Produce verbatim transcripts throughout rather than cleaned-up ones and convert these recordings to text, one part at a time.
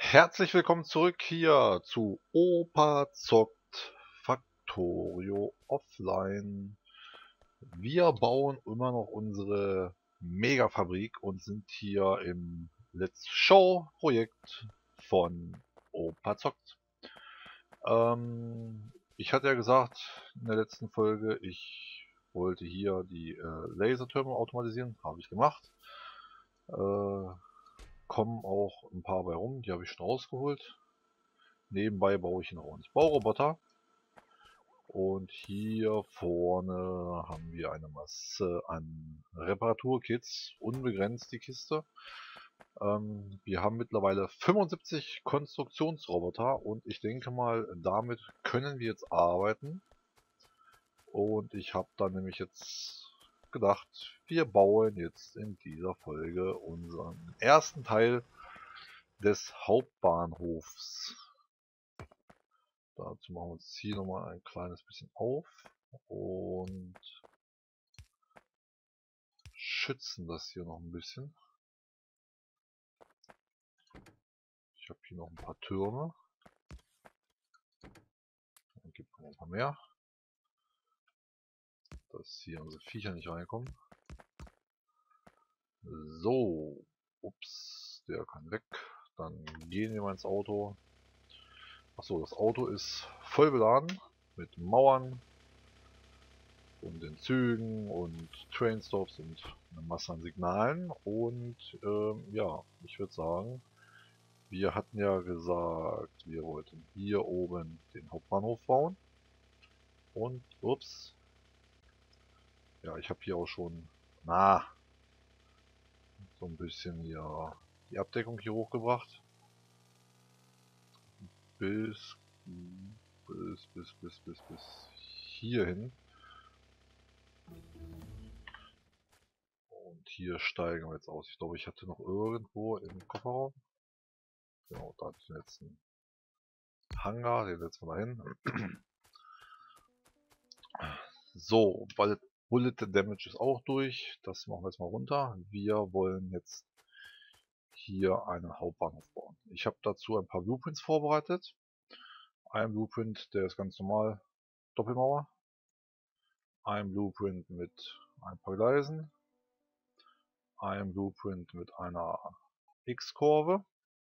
Herzlich willkommen zurück hier zu Opa zockt Factorio Offline. Wir bauen immer noch unsere Megafabrik und sind hier im Let's Show Projekt von Opa zockt. Ähm, ich hatte ja gesagt in der letzten Folge, ich wollte hier die äh, Lasertürme automatisieren, habe ich gemacht. Äh, kommen auch ein paar bei rum, die habe ich schon rausgeholt. Nebenbei baue ich noch einen Bauroboter. Und hier vorne haben wir eine Masse an Reparaturkits, unbegrenzt die Kiste. Ähm, wir haben mittlerweile fünfundsiebzig Konstruktionsroboter und ich denke mal, damit können wir jetzt arbeiten. Und ich habe dann nämlich jetzt gedacht, wir bauen jetzt in dieser Folge unseren ersten Teil des Hauptbahnhofs. Dazu machen wir uns hier nochmal ein kleines bisschen auf und schützen das hier noch ein bisschen. Ich habe hier noch ein paar Türme. Dann gibt es noch ein paar mehr, dass hier unsere Viecher nicht reinkommen. So, ups, der kann weg. Dann gehen wir mal ins Auto. Achso, das Auto ist voll beladen mit Mauern und den Zügen und Trainstops und eine Masse an Signalen. Und ähm, ja, ich würde sagen, wir hatten ja gesagt, wir wollten hier oben den Hauptbahnhof bauen. Und, ups. Ja, ich habe hier auch schon, na, so ein bisschen hier die Abdeckung hier hochgebracht. Bis, bis, bis, bis, bis, bis hierhin. Und hier steigen wir jetzt aus. Ich glaube, ich hatte noch irgendwo im Kofferraum. Genau, da hatte ich den letzten Hangar, den setzen wir da hin. So, Bullet, Bullet Damage ist auch durch. Das machen wir jetzt mal runter. Wir wollen jetzt hier einen Hauptbahnhof bauen. Ich habe dazu ein paar Blueprints vorbereitet. Ein Blueprint, der ist ganz normal Doppelmauer. Ein Blueprint mit ein paar Gleisen. Ein Blueprint mit einer X-Kurve.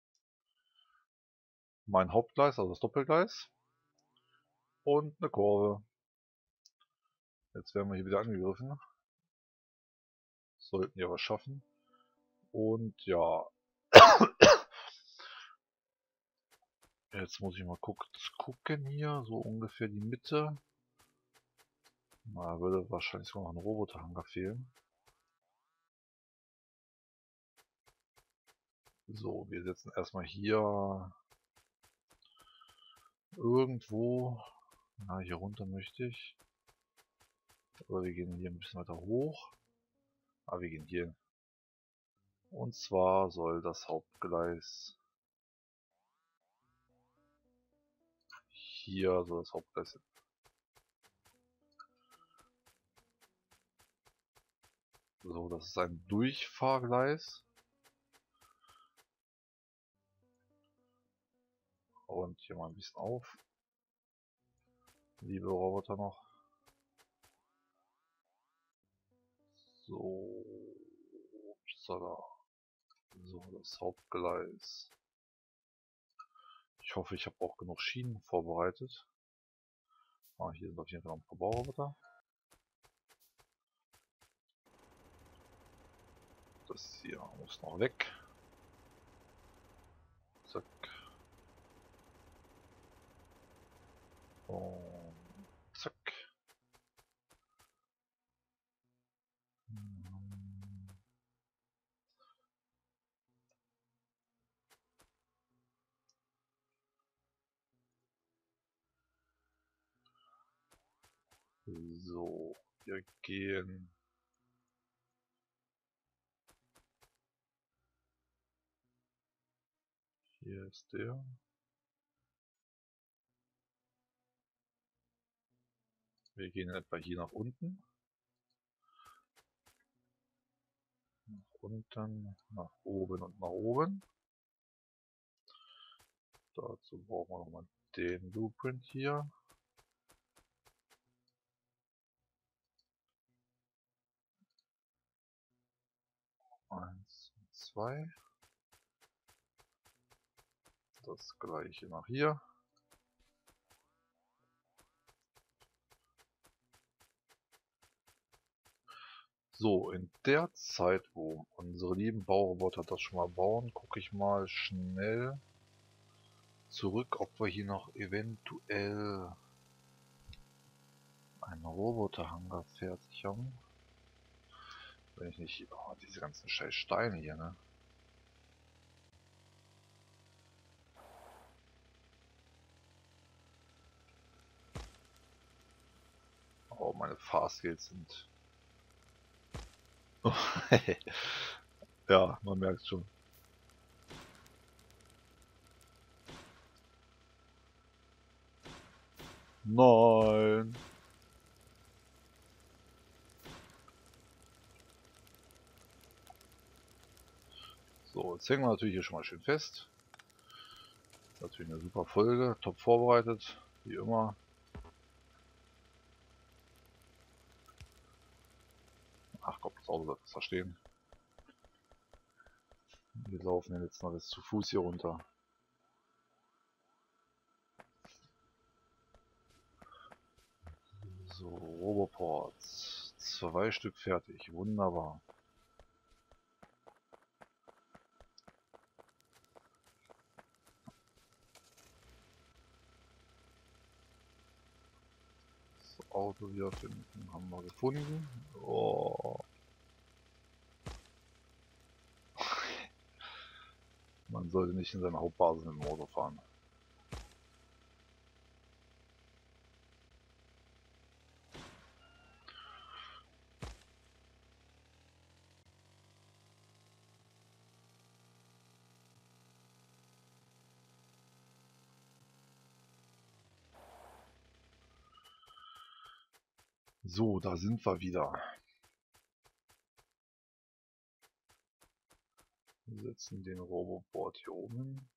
Mein Hauptgleis, also das Doppelgleis. Und eine Kurve. Jetzt werden wir hier wieder angegriffen. Sollten wir was schaffen. Und ja. Jetzt muss ich mal gucken hier. So ungefähr die Mitte. Da würde wahrscheinlich sogar noch ein Roboterhangar fehlen. So, wir setzen erstmal hier irgendwo. Na, hier runter möchte ich. Aber wir gehen hier ein bisschen weiter hoch. Aber wir gehen hier hin. Und zwar soll das Hauptgleis hier, soll das Hauptgleis hin. So, das ist ein Durchfahrgleis. Und hier mal ein bisschen auf. Liebe Roboter noch. So. Upsala. So, das Hauptgleis. Ich hoffe, ich habe auch genug Schienen vorbereitet. Ah, hier sind auf jeden Fall noch ein paar Bauroboter. Das hier muss noch weg. Zack. Und zack. So, wir gehen. Hier ist der. Wir gehen etwa hier nach unten. Nach unten, nach oben und nach oben. Dazu brauchen wir nochmal den Blueprint hier. Eins, zwei. Das gleiche nach hier. So, in der Zeit, wo unsere lieben Bauroboter das schon mal bauen, gucke ich mal schnell zurück, ob wir hier noch eventuell einen Roboterhangar fertig haben. Wenn ich nicht... Oh, diese ganzen scheiß Steine hier, ne? Oh, meine Fahrskills sind... Ja, man merkt schon. Nein! So, jetzt hängen wir natürlich hier schon mal schön fest. Natürlich eine super Folge, top vorbereitet, wie immer. Ach Gott, das Auto bleibt besser stehen. Wir laufen jetzt noch bis zu Fuß hier runter. So, Roboports. Zwei Stück fertig, wunderbar. Das Auto wieder finden, haben wir gefunden. Oh. Man sollte nicht in seiner Hauptbasis mit dem Auto fahren. So, da sind wir wieder. Wir setzen den Roboport hier oben hin.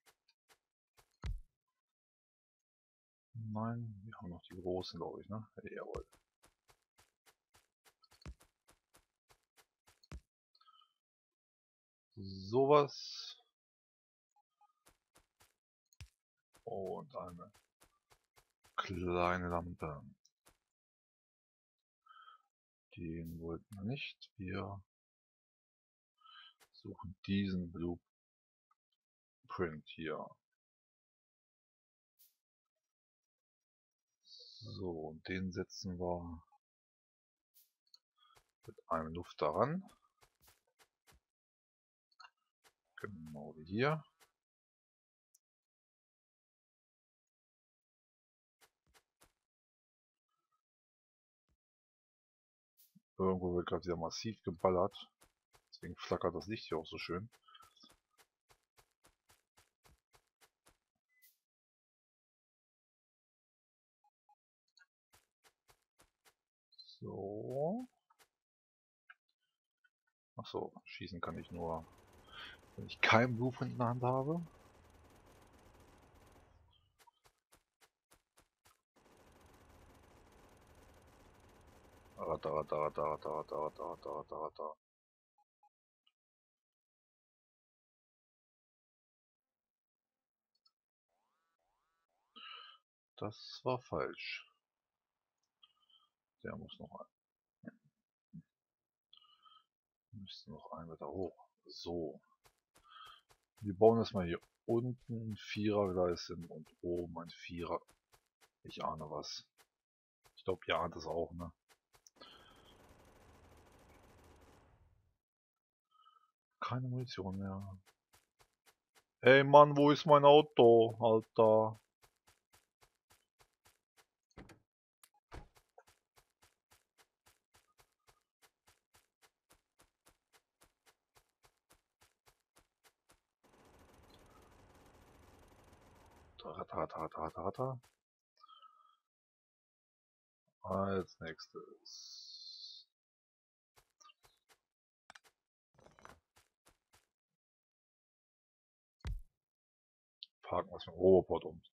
Nein, wir haben noch die großen, glaube ich, ne? Jawohl. Sowas. Und eine kleine Lampe. Den wollten wir nicht. Wir suchen diesen Blueprint hier. So, und den setzen wir mit einem Luft daran. Genau wie hier. Irgendwo wird gerade wieder massiv geballert. Deswegen flackert das Licht hier auch so schön. So. Achso, schießen kann ich nur, wenn ich keinen Blueprint in der Hand habe. Da, da, da, da, da, da, da, da, da, da. Das war falsch. Der muss noch ein. Müsste noch ein Meter hoch. So. Wir bauen erstmal hier unten ein Vierergleis hin und oben ein Vierer. Ich ahne was. Ich glaube, ihr ahnt es auch, ne? Keine Munition mehr. Hey Mann, wo ist mein Auto, Alter? Da, da, da, da, da, da. Als nächstes. parken wir es mit dem Roboport um.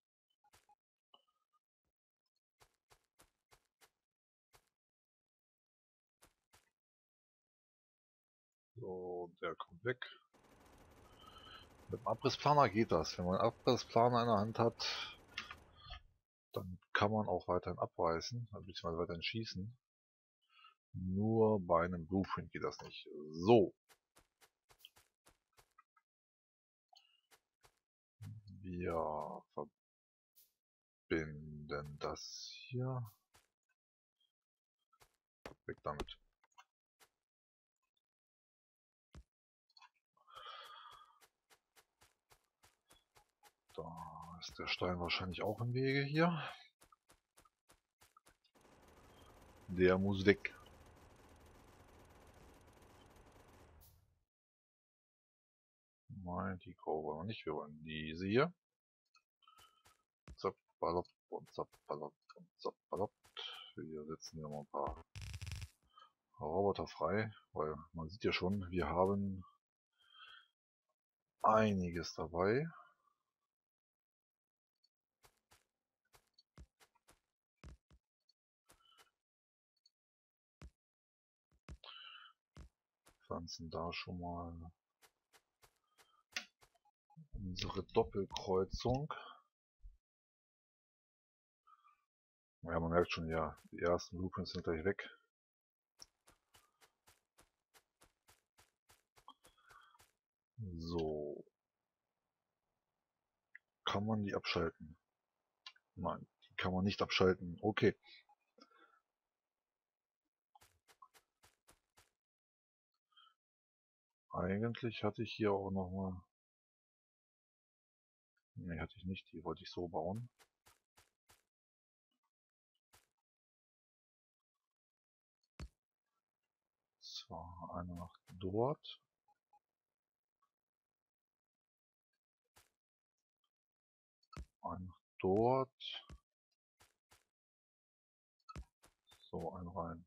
So, der kommt weg. Mit dem Abrissplaner geht das. Wenn man einen Abrissplaner in der Hand hat, dann kann man auch weiterhin abreißen, beziehungsweise weiterhin schießen. Nur bei einem Blueprint geht das nicht. So. Wir verbinden das hier. Weg damit. Da ist der Stein wahrscheinlich auch im Wege hier. Der muss weg. Nein, die Kurve wollen wir nicht. Wir wollen diese hier. Zapp, ballop und zapp, ballop und zapp, ballop. Hier setzen wir mal ein paar Roboter frei, weil man sieht ja schon, wir haben einiges dabei. Pflanzen da schon mal unsere Doppelkreuzung. Ja, man merkt schon, ja, die ersten Blueprints sind gleich weg. So. Kann man die abschalten? Nein, die kann man nicht abschalten. Okay. Eigentlich hatte ich hier auch noch mal... Ne, hatte ich nicht. Die wollte ich so bauen. Zwar eine nach dort. Eine nach dort. So, ein rein.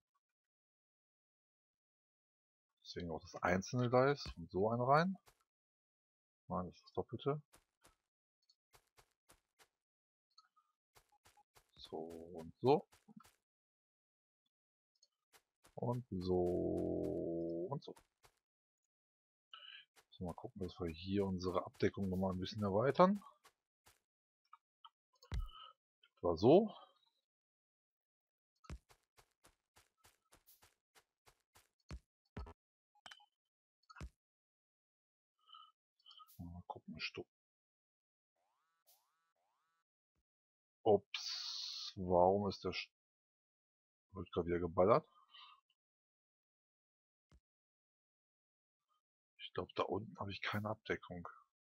Deswegen auch das einzelne Gleis und so ein rein. Nein, das ist das Doppelte. So und so. Und so und so. So, mal gucken, dass wir hier unsere Abdeckung nochmal ein bisschen erweitern. War so. Mal gucken, stopp. Ups, warum ist der... Wird gerade wieder geballert. Ich glaube, da unten habe ich keine Abdeckung.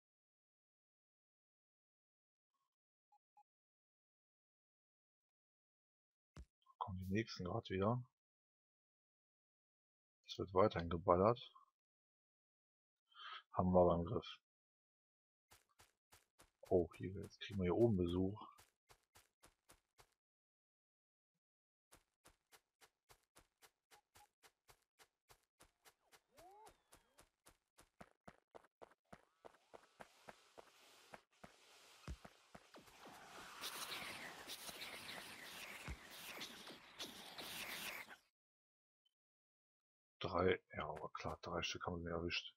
Da kommen die nächsten gerade wieder. Es wird weiterhin geballert. Haben wir beim Griff. Oh, hier, jetzt kriegen wir hier oben Besuch. Drei, ja, aber klar, drei Stück haben wir erwischt.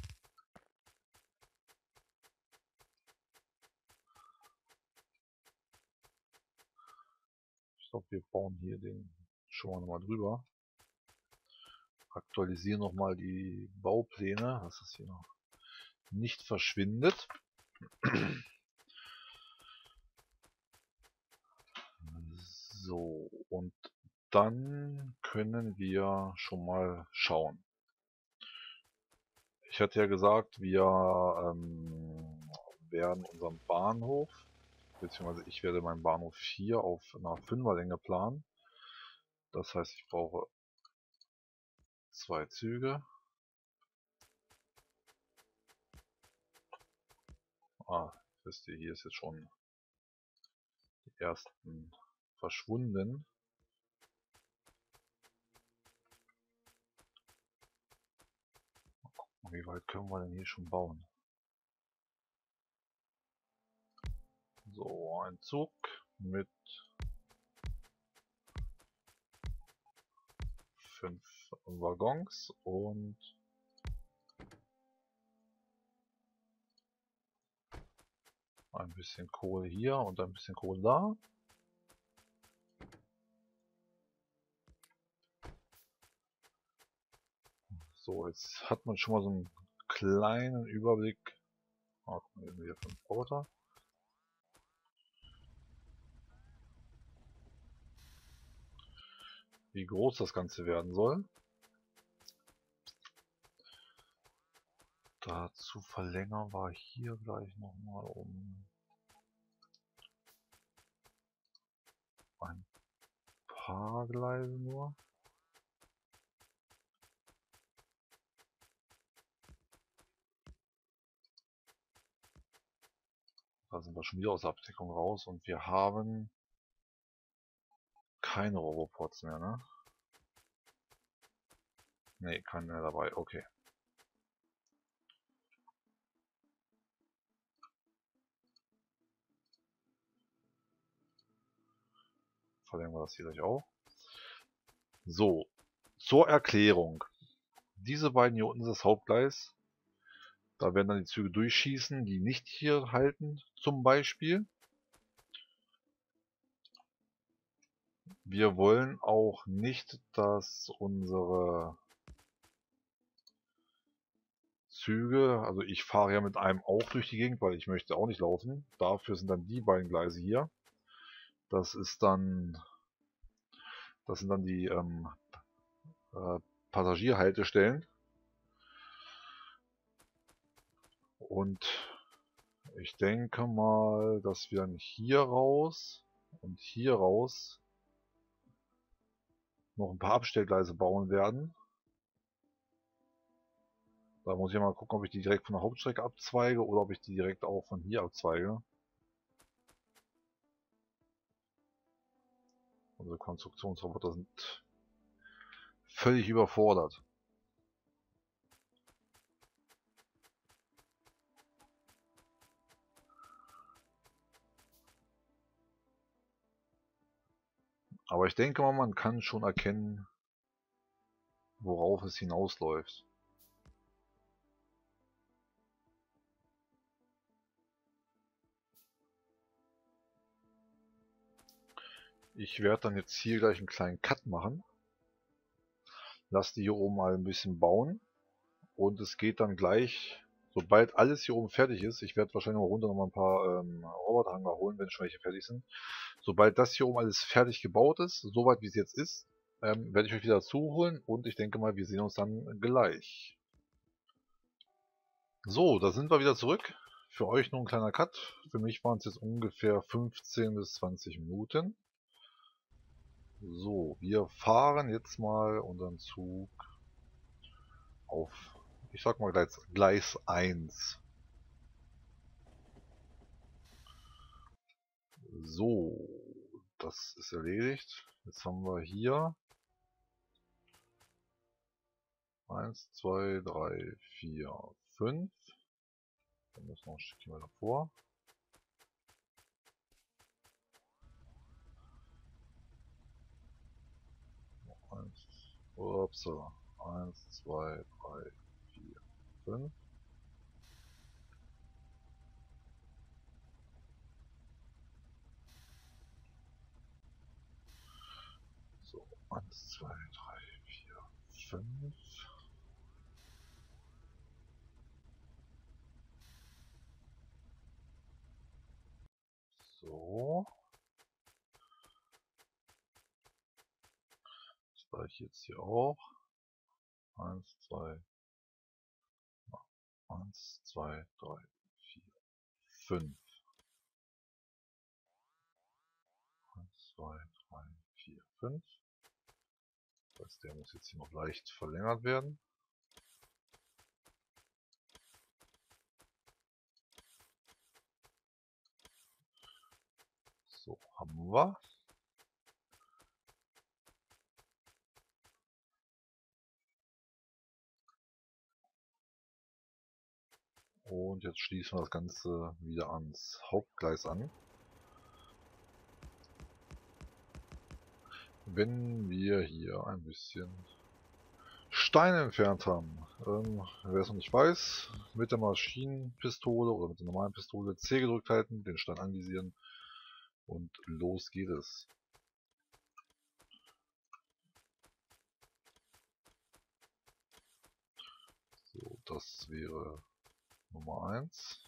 Ich glaube, wir bauen hier den schon mal nochmal drüber. Aktualisieren nochmal die Baupläne, dass es hier noch nicht verschwindet. So, und dann können wir schon mal schauen. Ich hatte ja gesagt, wir ähm, werden unseren Bahnhof, beziehungsweise ich werde meinen Bahnhof hier auf einer Fünferlänge planen. Das heißt, ich brauche zwei Züge. Ah, wisst ihr, hier ist jetzt schon die ersten verschwunden. Wie weit können wir denn hier schon bauen? So, ein Zug mit fünf Waggons und ein bisschen Kohle hier und ein bisschen Kohle da. So, jetzt hat man schon mal so einen kleinen Überblick. Ach, hier fünf Roboter. Wie groß das Ganze werden soll. Dazu verlängern wir hier gleich nochmal um ein paar Gleise nur. Da sind wir schon wieder aus der Abdeckung raus und wir haben keine Robopods mehr, ne? Ne, keine mehr dabei, okay. Verlängern wir das hier gleich auch. So, zur Erklärung. Diese beiden hier unten ist das Hauptgleis. Da werden dann die Züge durchschießen, die nicht hier halten, zum Beispiel. Wir wollen auch nicht, dass unsere Züge, also ich fahre ja mit einem auch durch die Gegend, weil ich möchte auch nicht laufen. Dafür sind dann die beiden Gleise hier. Das ist dann, das sind dann die ähm, äh, Passagierhaltestellen. Und ich denke mal, dass wir dann hier raus und hier raus noch ein paar Abstellgleise bauen werden. Da muss ich mal gucken, ob ich die direkt von der Hauptstrecke abzweige oder ob ich die direkt auch von hier abzweige. Unsere Konstruktionsroboter sind völlig überfordert. Aber ich denke mal, man kann schon erkennen, worauf es hinausläuft. Ich werde dann jetzt hier gleich einen kleinen Cut machen. Lass die hier oben mal ein bisschen bauen. Und es geht dann gleich, sobald alles hier oben fertig ist, ich werde wahrscheinlich noch runter noch mal ein paar ähm, Roboterhanger holen, wenn schon welche fertig sind. Sobald das hier oben alles fertig gebaut ist, soweit wie es jetzt ist, ähm, werde ich euch wieder dazu holen und ich denke mal, wir sehen uns dann gleich. So, da sind wir wieder zurück. Für euch nur ein kleiner Cut. Für mich waren es jetzt ungefähr fünfzehn bis zwanzig Minuten. So, wir fahren jetzt mal unseren Zug auf, ich sag mal Gleis, Gleis eins. So, das ist erledigt. Jetzt haben wir hier eins, zwei, drei, vier, fünf. Dann müssen wir noch ein Stückchen weiter vor. eins, upsala. eins, zwei, drei, vier, fünf. So, eins, zwei, drei, vier, fünf. So. Das gleiche jetzt hier auch. eins, zwei, eins, zwei, drei, vier, fünf. eins, zwei, drei, vier, fünf. Das heißt, der muss jetzt hier noch leicht verlängert werden. So, haben wir. Und jetzt schließen wir das Ganze wieder ans Hauptgleis an. wenn wir hier ein bisschen Stein entfernt haben. Ähm, wer es noch nicht weiß, mit der Maschinenpistole oder mit der normalen Pistole C gedrückt halten, den Stein anvisieren und los geht es. So, das wäre Nummer eins.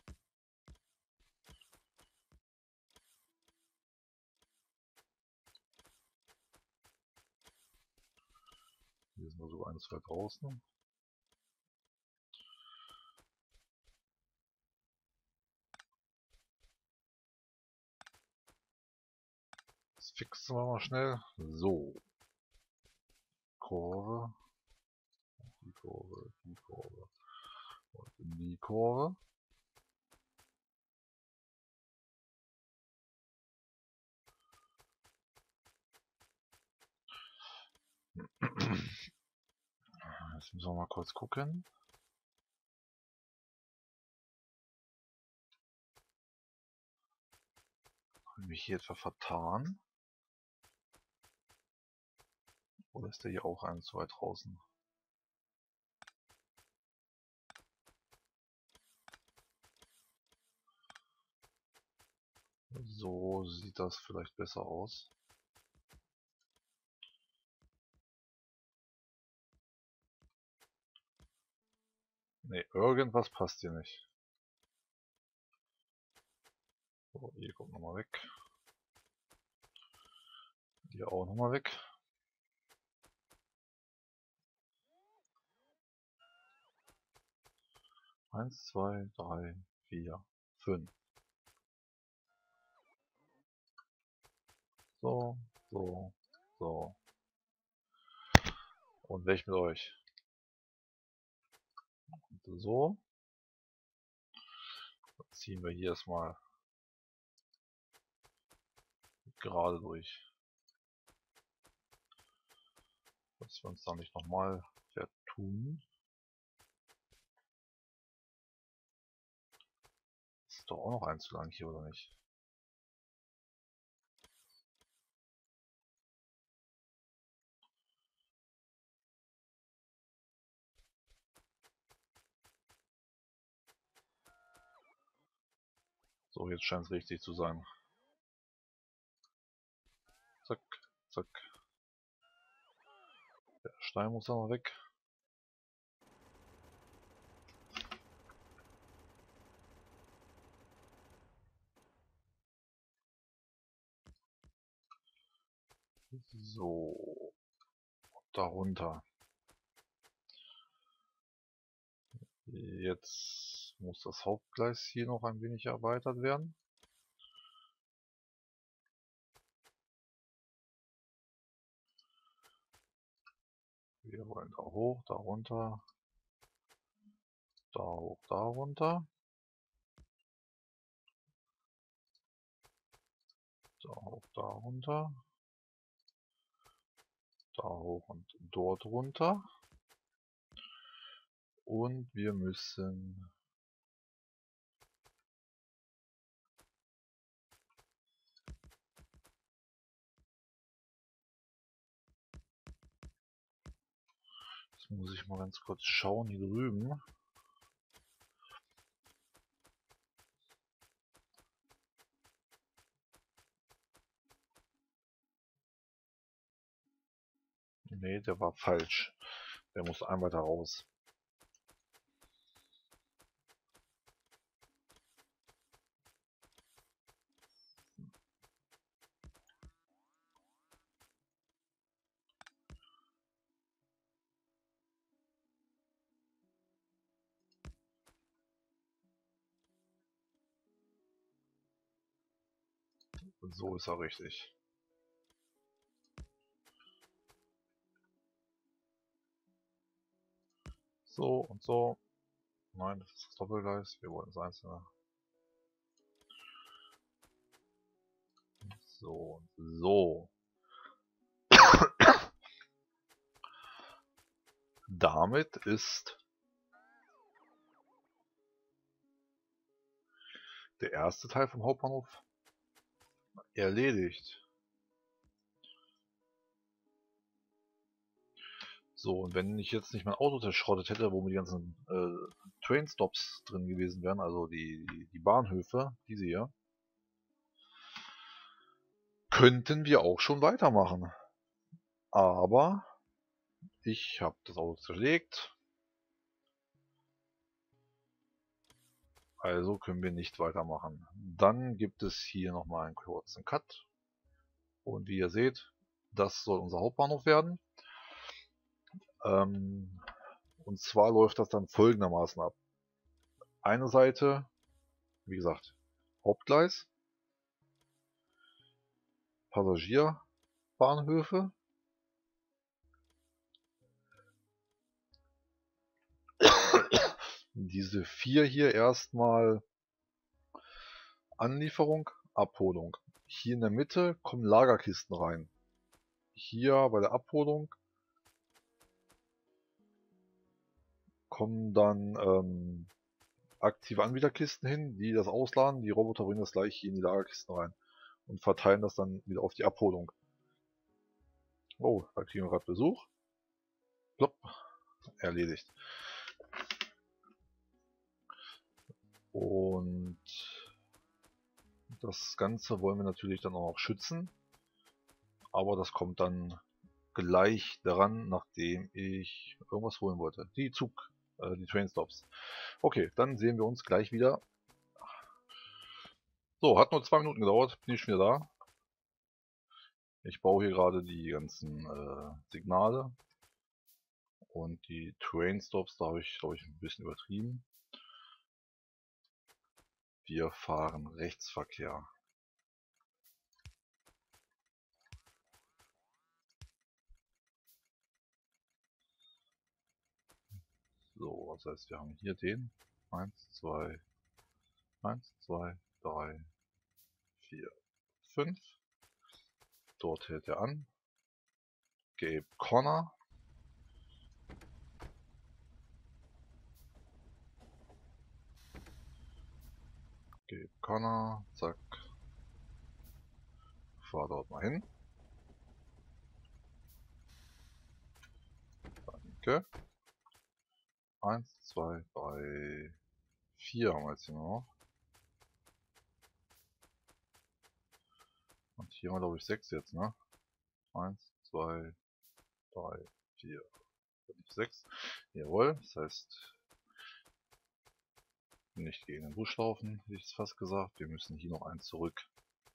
Hier sind wir so ein, zwei draußen. Das fixen wir mal schnell. So. Kurve. Die Kurve, die Kurve. Und die Kurve. Jetzt müssen wir mal kurz gucken. Habe ich mich hier etwa vertan? Oder ist der hier auch ein, zwei draußen? So sieht das vielleicht besser aus. Ne, irgendwas passt hier nicht. So, hier kommt nochmal weg. Hier auch nochmal weg. Eins, zwei, drei, vier, fünf. So, so, so. Und weg mit euch. Und so. Dann ziehen wir hier erstmal gerade durch. Dass wir uns da nicht nochmal vertun. Ist doch auch noch eins zu lang hier, oder nicht? So, jetzt scheint es richtig zu sein. Zack, zack. Der Stein muss da noch weg. So. Darunter. Jetzt muss das Hauptgleis hier noch ein wenig erweitert werden. Wir wollen da hoch, da runter, da hoch, da runter, da hoch, da runter, da hoch und dort runter. Und wir müssen Jetzt muss ich mal ganz kurz schauen hier drüben. Ne, der war falsch. Der muss einmal da raus. Und so ist er richtig. So und so. Nein, das ist das Doppelgleis. Wir wollen das einzelne. So und so. Damit ist der erste Teil vom Hauptbahnhof erledigt. So, und wenn ich jetzt nicht mein Auto zerschrottet hätte, wo mir die ganzen äh, Trainstops drin gewesen wären, also die, die, die Bahnhöfe, diese hier, könnten wir auch schon weitermachen. Aber ich habe das Auto zerlegt. Also können wir nicht weitermachen. Dann gibt es hier nochmal einen kurzen Cut. Und wie ihr seht, das soll unser Hauptbahnhof werden. Ähm, und zwar läuft das dann folgendermaßen ab. Eine Seite, wie gesagt, Hauptgleis, Passagierbahnhöfe, diese vier hier erstmal Anlieferung, Abholung. Hier in der Mitte kommen Lagerkisten rein. Hier bei der Abholung kommen dann ähm, aktive Anbieterkisten hin, die das ausladen. Die Roboter bringen das gleich hier in die Lagerkisten rein und verteilen das dann wieder auf die Abholung. Oh, da kriegen wir gerade Besuch. Plopp, erledigt. Und das Ganze wollen wir natürlich dann auch noch schützen. Aber das kommt dann gleich daran, nachdem ich irgendwas holen wollte. Die Zug, äh, die Trainstops. Okay, dann sehen wir uns gleich wieder. So, hat nur zwei Minuten gedauert, bin ich schon wieder da. Ich baue hier gerade die ganzen äh, Signale. Und die Trainstops, da habe ich, glaube ich, ein bisschen übertrieben. Wir fahren Rechtsverkehr. So, das heißt, wir haben hier den eins, zwei, eins, zwei, drei, vier, fünf. Dort hält er an. Gabe Connor. Gabe Connor, zack. Fahr dort mal hin. Danke. eins, zwei, drei, vier haben wir jetzt hier noch. Und hier haben wir, glaube ich, sechs jetzt, ne? eins, zwei, drei, vier, fünf, sechs. Jawohl, das heißt, nicht gegen den Busch laufen, hätte ich es fast gesagt. Wir müssen hier noch eins zurück.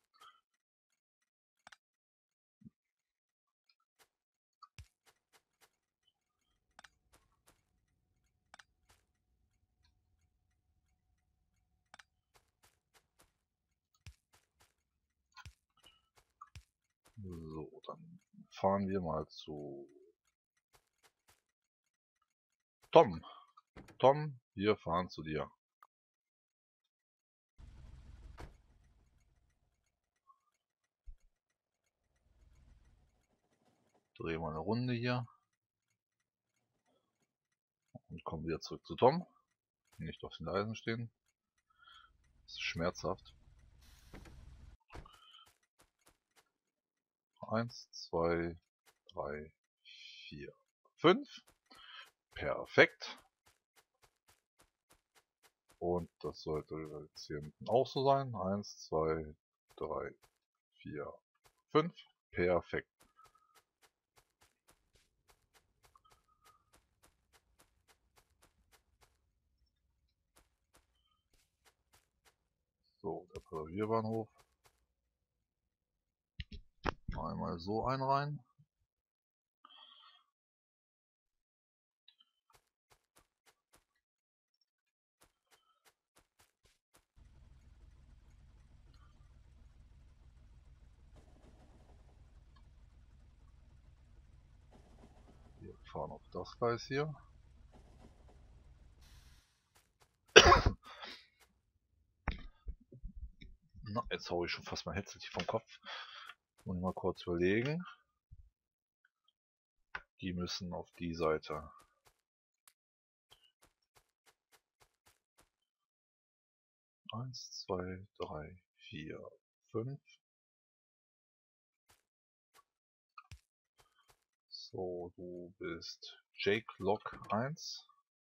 So, dann fahren wir mal zu Tom. Tom, wir fahren zu dir. Drehen wir eine Runde hier. Und kommen wieder zurück zu Tom. Nicht auf den Eisen stehen. Das ist schmerzhaft. eins, zwei, drei, vier, fünf. Perfekt. Und das sollte jetzt hier hinten auch so sein. eins, zwei, drei, vier, fünf. Perfekt. So, der Passagierbahnhof. Einmal so ein rein. Wir fahren auf das Gleis hier. Na, jetzt haue ich schon fast mein Headset hier vom Kopf. Muss ich mal kurz überlegen. Die müssen auf die Seite. eins, zwei, drei, vier, fünf. So, du bist Jake Lok eins.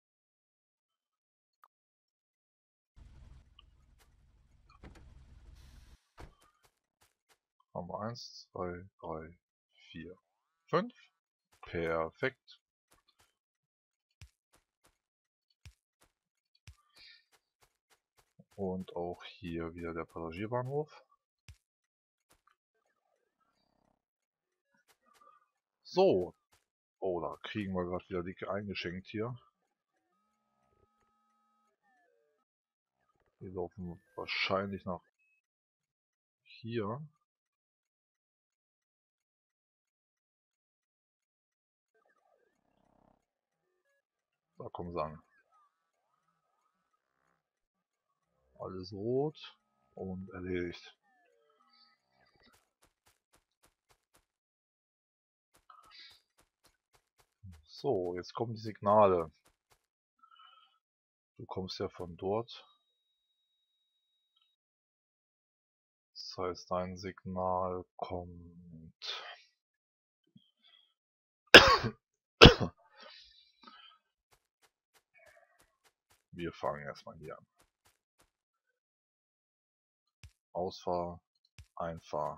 Haben wir eins, zwei, drei, vier, fünf. Perfekt. Und auch hier wieder der Passagierbahnhof. So. Oh, da kriegen wir gerade wieder dicke eingeschenkt hier. Die laufen wahrscheinlich nach hier. Da kommen sie an. Alles rot und erledigt. So, jetzt kommen die Signale. Du kommst ja von dort. Das heißt, dein Signal kommt. Wir fangen erstmal hier an. Ausfahr, Einfahr.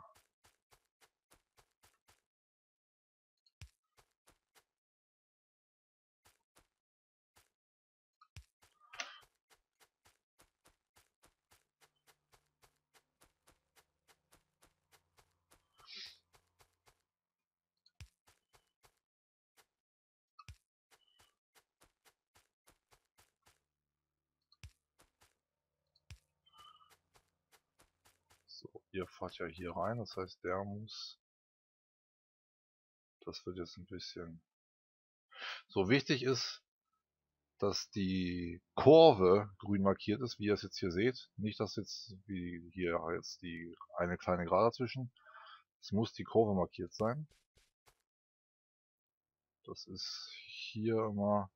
So, ihr fahrt ja hier rein, das heißt, der muss. Das wird jetzt ein bisschen. So, wichtig ist, dass die Kurve grün markiert ist, wie ihr es jetzt hier seht. Nicht, dass jetzt wie hier jetzt die eine kleine Gerade dazwischen. Es muss die Kurve markiert sein. Das ist hier immer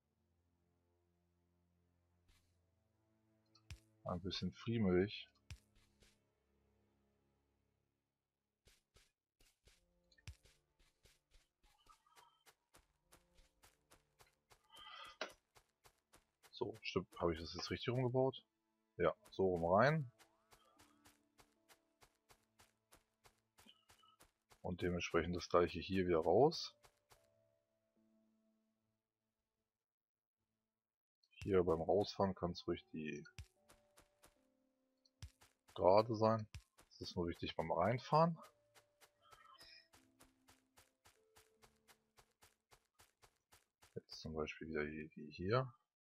ein bisschen friemelig. So, stimmt, habe ich das jetzt richtig rumgebaut? Ja, so rum rein. Und dementsprechend das gleiche hier wieder raus. Hier beim Rausfahren kann es ruhig die Gerade sein. Das ist nur wichtig beim Reinfahren. Jetzt zum Beispiel wieder die hier.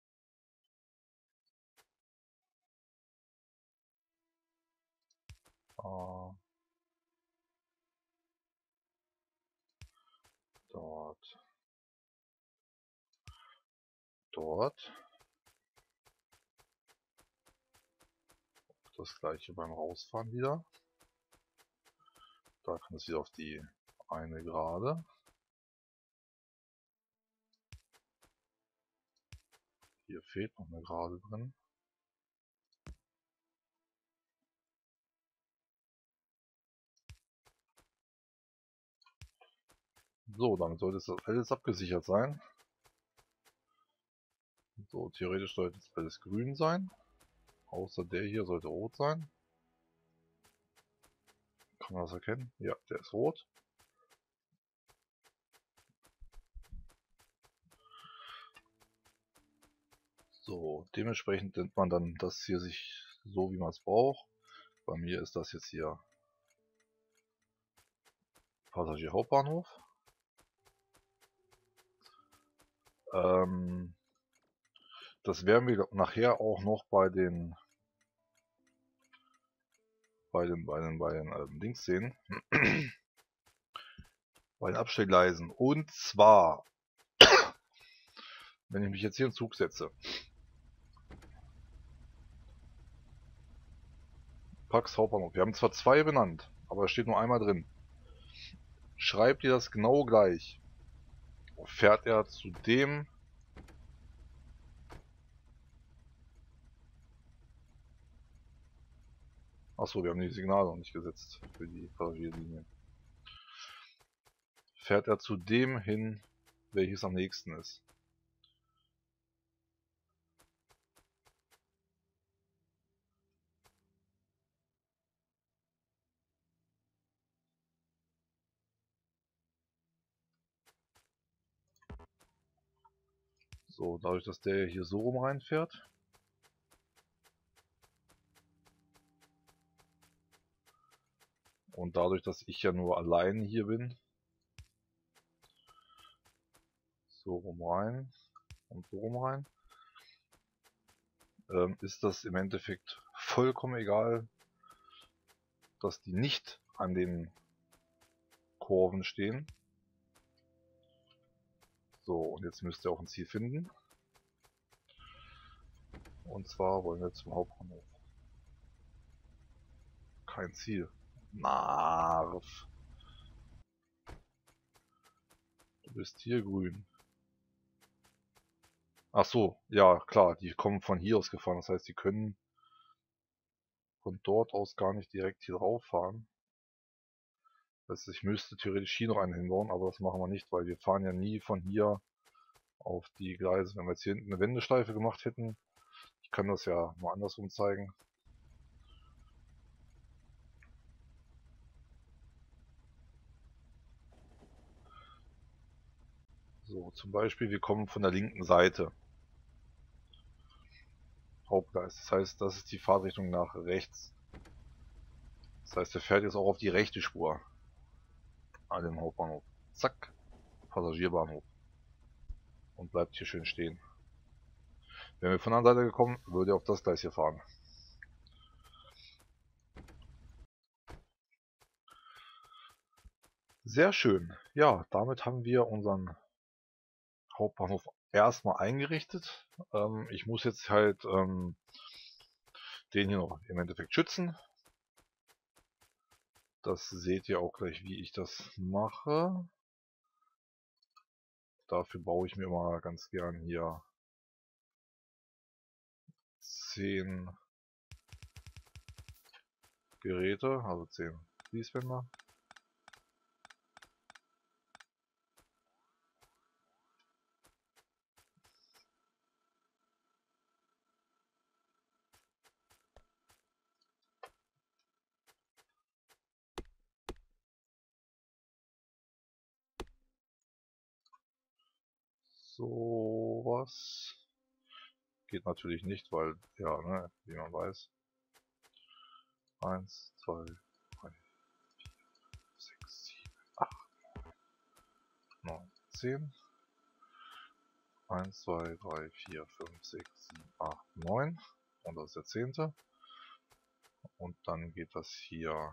Uh, dort. Dort. Das gleiche beim Rausfahren wieder. Da kann es wieder auf die eine Gerade. Hier fehlt noch eine Gerade drin. So, damit sollte es alles abgesichert sein. So, theoretisch sollte es alles grün sein. Außer der hier sollte rot sein. Kann man das erkennen? Ja, der ist rot. So, dementsprechend nennt man dann das hier sich so, wie man es braucht. Bei mir ist das jetzt hier Passagierhauptbahnhof. Ähm, das werden wir nachher auch noch bei den bei den bei den bei den ähm, Dings sehen. Bei den Abstellgleisen. Und zwar, wenn ich mich jetzt hier in den Zug setze. Pax Hauptbahnhof. Wir haben zwar zwei benannt, aber es steht nur einmal drin. Schreibt ihr das genau gleich. Fährt er zu dem Achso, wir haben die Signale noch nicht gesetzt für die Passagierlinie. Fährt er zu dem hin, welches am nächsten ist. So, dadurch, dass der hier so rum reinfährt. Und dadurch, dass ich ja nur allein hier bin. So rum rein und so rum rein. Ähm, ist das im Endeffekt vollkommen egal, dass die nicht an den Kurven stehen. So, und jetzt müsst ihr auch ein Ziel finden. Und zwar wollen wir zum Hauptbahnhof. Kein Ziel. Narf. Du bist hier grün. Ach so, ja klar, die kommen von hier aus gefahren. Das heißt, die können von dort aus gar nicht direkt hier drauf fahren. Das heißt, ich müsste theoretisch hier noch einen hinbauen, aber das machen wir nicht, weil wir fahren ja nie von hier auf die Gleise. Wenn wir jetzt hier hinten eine Wendeschleife gemacht hätten, ich kann das ja mal andersrum zeigen. So, zum Beispiel, wir kommen von der linken Seite. Hauptgleis. Das heißt, das ist die Fahrtrichtung nach rechts. Das heißt, der fährt jetzt auch auf die rechte Spur an dem Hauptbahnhof. Zack, Passagierbahnhof. Und bleibt hier schön stehen. Wenn wir von der anderen Seite gekommen, würde er auf das Gleis hier fahren. Sehr schön. Ja, damit haben wir unseren Hauptbahnhof erstmal eingerichtet. Ähm, ich muss jetzt halt ähm, den hier noch im Endeffekt schützen. Das seht ihr auch gleich, wie ich das mache. Dafür baue ich mir mal ganz gern hier zehn Geräte, also zehn Fließbänder. So was geht natürlich nicht, weil, ja, ne, wie man weiß. eins, zwei, drei, vier, sechs, sieben, acht, neun, zehn. eins, zwei, drei, vier, fünf, sechs, sieben, acht, neun. Und das ist der zehnte. Und dann geht das hier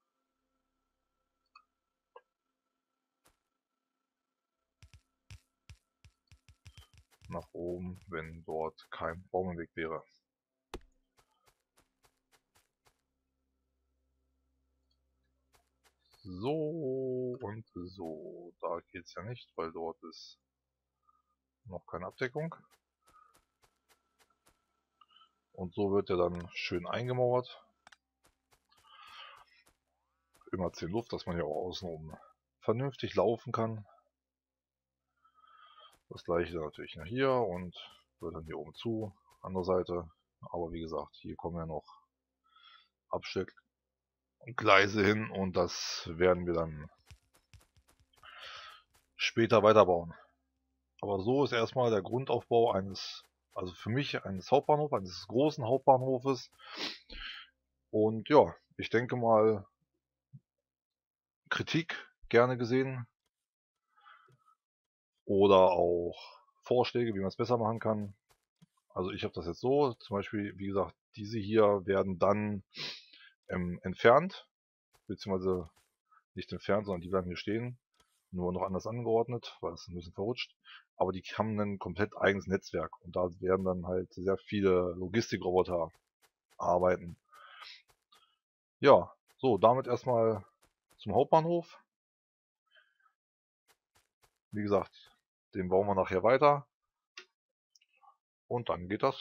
nach oben, wenn dort kein Baum im Weg wäre. So und so. Da geht es ja nicht, weil dort ist noch keine Abdeckung. Und so wird er dann schön eingemauert. Immer zehn Luft, dass man ja auch außenrum vernünftig laufen kann. Das gleiche dann natürlich nach hier und wird dann hier oben zu, andere Seite. Aber wie gesagt, hier kommen ja noch Abstellgleise hin und das werden wir dann später weiterbauen. Aber so ist erstmal der Grundaufbau eines, also für mich eines Hauptbahnhofs, eines großen Hauptbahnhofes. Und ja, ich denke mal, Kritik gerne gesehen oder auch Vorschläge, wie man es besser machen kann. Also ich habe das jetzt so, zum Beispiel, wie gesagt, diese hier werden dann ähm, entfernt, beziehungsweise nicht entfernt, sondern die bleiben hier stehen, nur noch anders angeordnet, weil es ein bisschen verrutscht. Aber die haben ein komplett eigenes Netzwerk und da werden dann halt sehr viele Logistikroboter arbeiten. Ja, so, damit erstmal zum Hauptbahnhof. Wie gesagt, den bauen wir nachher weiter. Und dann geht das,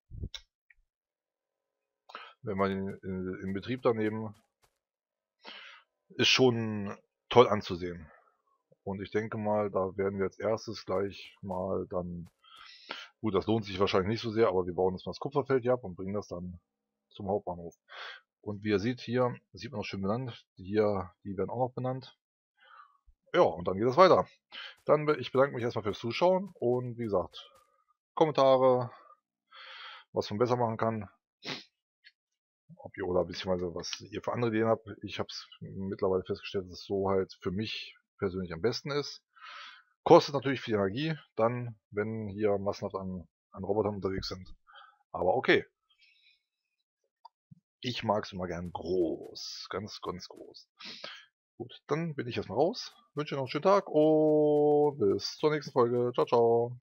wenn wir den in, in Betrieb daneben, ist schon toll anzusehen. Und ich denke mal, da werden wir als erstes gleich mal dann, gut, das lohnt sich wahrscheinlich nicht so sehr, aber wir bauen jetzt mal das Kupferfeld hier ab und bringen das dann zum Hauptbahnhof. Und wie ihr seht hier, sieht man auch schön benannt, hier, die werden auch noch benannt. Ja, und dann geht es weiter. Dann, ich bedanke mich erstmal fürs Zuschauen und wie gesagt, Kommentare, was man besser machen kann. Ob ihr oder beziehungsweise was ihr für andere Ideen habt. Ich habe es mittlerweile festgestellt, dass es so halt für mich persönlich am besten ist. Kostet natürlich viel Energie, dann, wenn hier massenhaft an, an Robotern unterwegs sind. Aber okay. Ich mag es immer gern groß. Ganz, ganz groß. Gut, dann bin ich erstmal raus. Wünsche noch einen schönen Tag und bis zur nächsten Folge. Ciao, ciao.